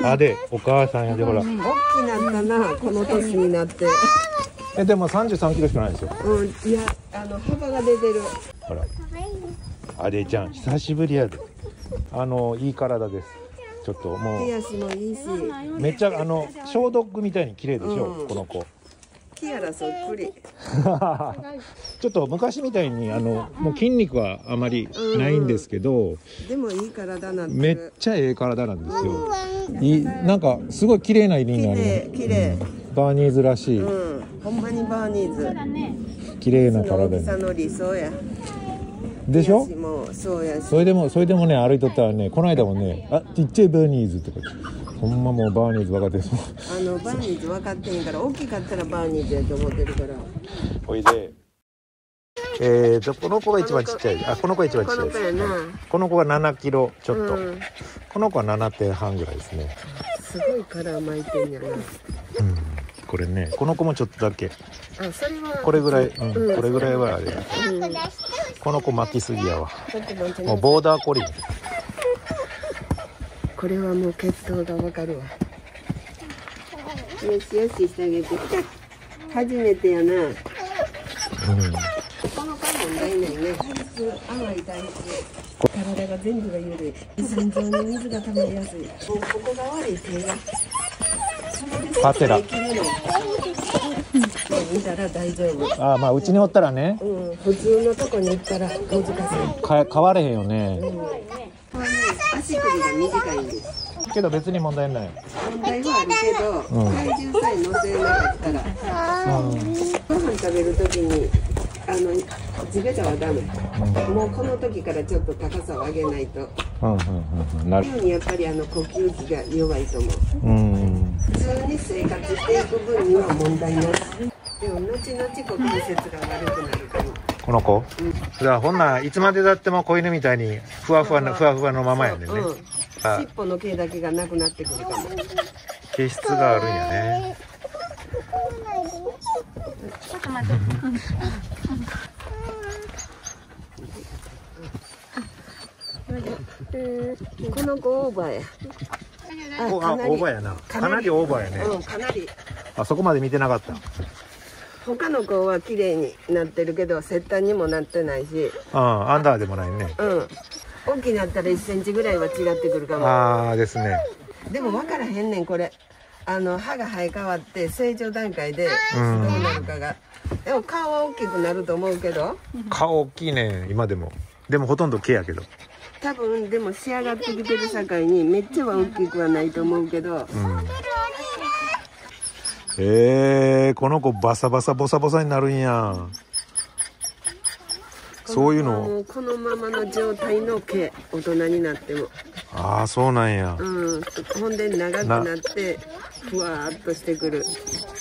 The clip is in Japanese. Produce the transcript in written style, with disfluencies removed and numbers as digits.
あでお母さんやでほら。 大きなったな、この年になって。 でも33キロしかないですよ。 いや、幅が出てる。 ほら。あでちゃん、久しぶりやで。いい体です。ちょっともう。 手足もいいし。 めっちゃ消毒みたいに綺麗でしょ、この子。 キアラそっくり。 ちょっと昔みたいにもう筋肉はあまりないんですけど、 でもいい体なんめっちゃええ体なんですよ。なんかすごい綺麗な入りになります。 綺麗。 バーニーズらしい。 ほんまにバーニーズ。 綺麗な体に。 大きさの理想や。 でしょ？ そうやし。 それでもね歩いとったらね、この間もね、ちっちゃいバーニーズとか。ほんまもうバーニーズ分かってる。 バーニーズ分かってへんから、大きかったらバーニーズやと思ってるから。 おいで。この子が一番ちっちゃい。この子が一番ちっちゃいです。この子が7キロちょっと。この子は7点半ぐらいですね。 すごいカラー巻いてんやな。 これね、この子もちょっとだけ。 それはこれぐらい、これぐらいはあれ。この子巻きすぎやわ。もうボーダーコリー。これはもう血統がわかるわ。よしよししてあげて。初めてやな。この子問題ないね。甘い体質。体が全部が緩い。心臓に水が溜まりやすい。ここが悪い手が。 パテラ。 見たら大丈夫。 まあうちにおったらね。 普通のとこに行ったら難しい。 変われへんよね。 足首が短いんです。 けど別に問題ない。 問題はあるけど、体重さえ乗せなかったら、ご飯食べるときに地べたはダメ。もうこの時からちょっと高さを上げないと。なるようにやっぱり呼吸器が弱いと思う。普通に生活していく分には問題ない。でも後々股関節が悪くなるかも。この子？ じゃあほんならいつまでだっても子犬みたいにふわふわのままやねんね。 尻尾の毛だけがなくなってくるかも。 毛質があるんやね。 ちょっと待って。 この子オーバーや。 オーバーやな。かなりオーバーやね。 かなり。 そこまで見てなかった。 他の子は綺麗になってるけど、セッターにもなってないし。 アンダーでもないね。 大きなったら1センチぐらいは違ってくるかも。 ですね。 でも分からへんねん、これ。歯が生え変わって成長段階でどうなるかが。でも顔は大きくなると思うけど。 顔大きいね、今でも。でもほとんど毛やけど。 多分でも仕上がってきてる境にめっちゃは大きくはないと思うけど。 この子バサバサボサボサになるんや。そういうの。 このままの状態の毛、大人になっても。 そうなんや。 ほんで長くなってふわーっとしてくる。